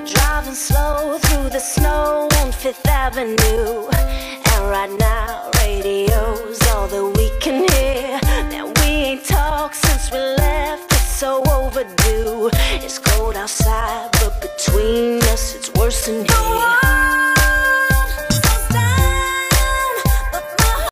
Driving slow through the snow on Fifth Avenue, and right now radio's all that we can hear. Now we ain't talked since we left, it's so overdue. It's